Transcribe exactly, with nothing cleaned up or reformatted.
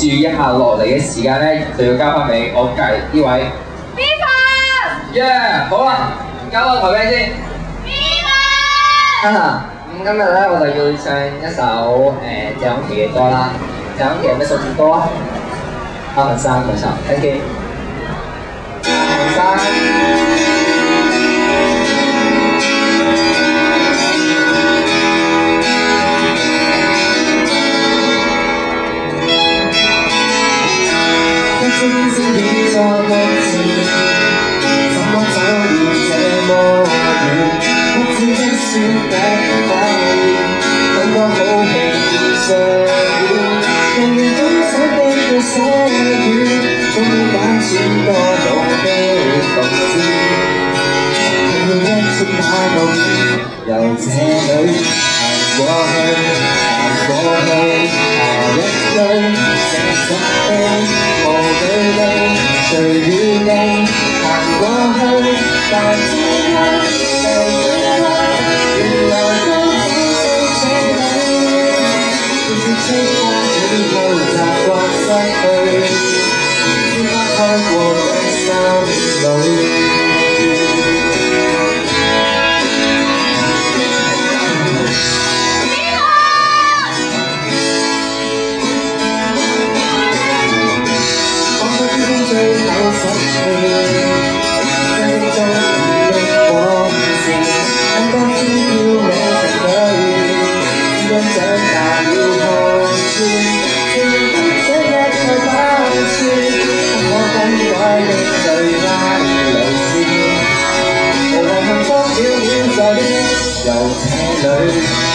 注一下落嚟嘅時間咧，就要交翻俾我隔離呢位。B 凡。耶，好啦，交個台俾先。B 凡。啊，咁今日咧我就要唱一首誒謝安琪嘅歌啦。謝安琪有咩數字歌啊？阿文生，冇錯 ，thank you。文生。 真是一座梦境，怎麼走了這麼遠？不知真算得快，感覺好疲倦上演，人人都想飛到些遠，終於揀選多路的獨自，要一直跑路，由這裏行過去，行過去，下一句成熟的。 隨與你行過去，但只因在這刻，原來都只是這裏。要是叱咤最後習慣失去，先拋開過的心裏。 最後失去，真中的往事，很多天要你面對，只因長大了看穿，這一切不算，不可更改的最佳路線，無謂幸福了了在的由這裏。